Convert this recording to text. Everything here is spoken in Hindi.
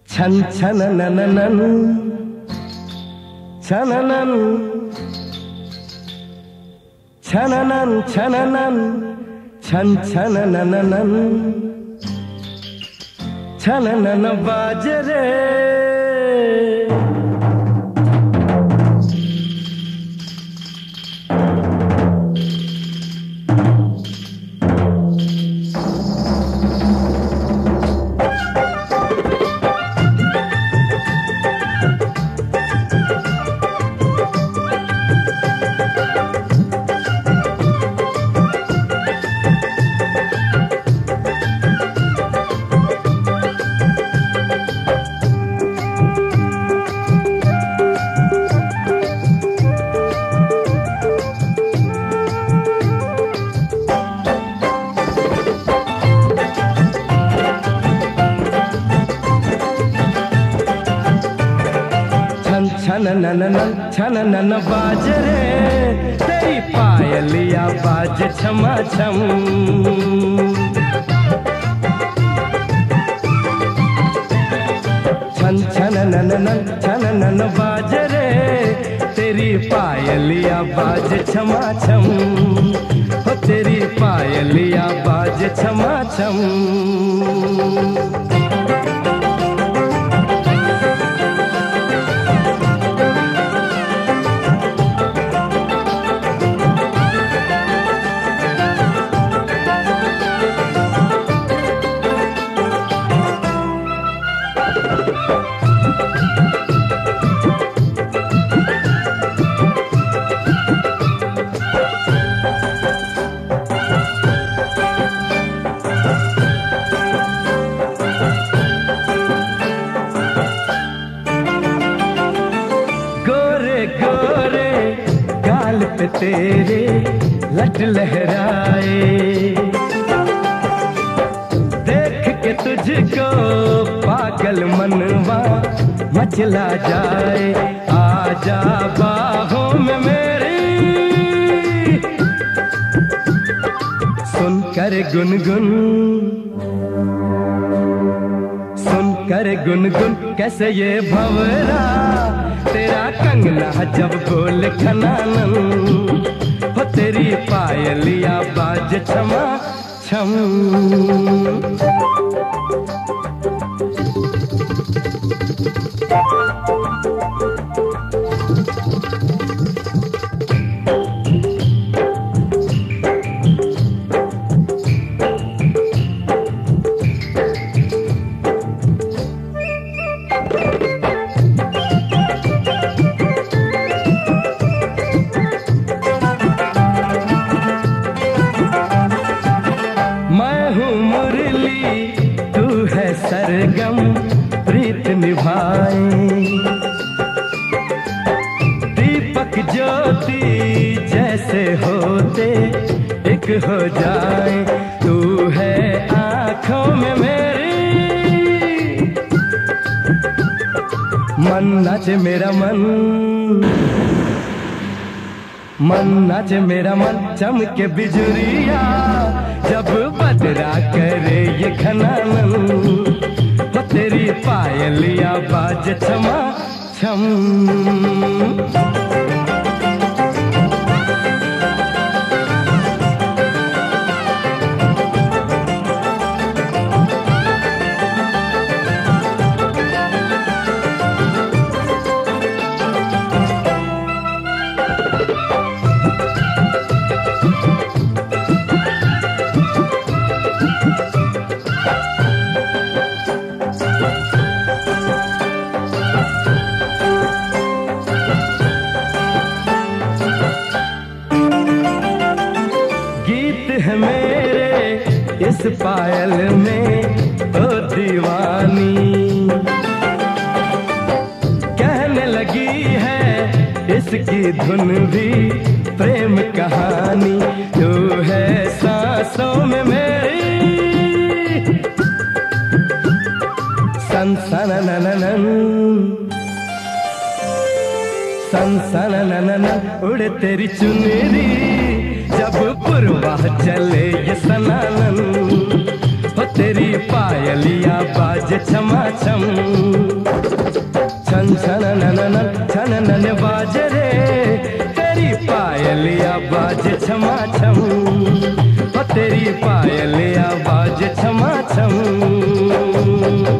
छन छन नननन छननन छननन छननन छन छन नननन छननन बाजे रे। छननन छननन बाजे रे तेरी पायलिया बाजे छमा छम। छन छननन छननन बाजे रे तेरी पायलिया बाजे छमा छम। हो तेरी पायलिया बाजे छमा छम। तेरे लट लहराए देख के तुझको पागल मनवा मचला जाए। आजा बाहों में मेरी सुनकर गुनगुन सुनकर गुनगुन कैसे ये भंवरा तेरा कंगना जब बोल खनानन। हो तेरी पायलिया बाज छमा छम। सरगम प्रीत निभाए दीपक ज्योति जैसे होते एक हो जाए। तू है आँखों में मेरी मन नाचे मेरा मन मन नाचे मेरा मन चमके बिजुरिया जब बदरा करे ये खनानन। हो तेरी पायलिया बाज छमा छम। है मेरे इस पायल में ओ दीवानी कहने लगी है इसकी धुन भी प्रेम कहानी। तू है सांसों में मेरी सन सन नननन सन सन नननन उड़े तेरी चुनरी जब पुरवा चले ये सनानन। हो तेरी पायलिया बाजे छमा छम। छन नन छन नन बाजे रे तेरी पायलिया बाजे छमा छम, तेरी पायलिया बाजे छमा छम।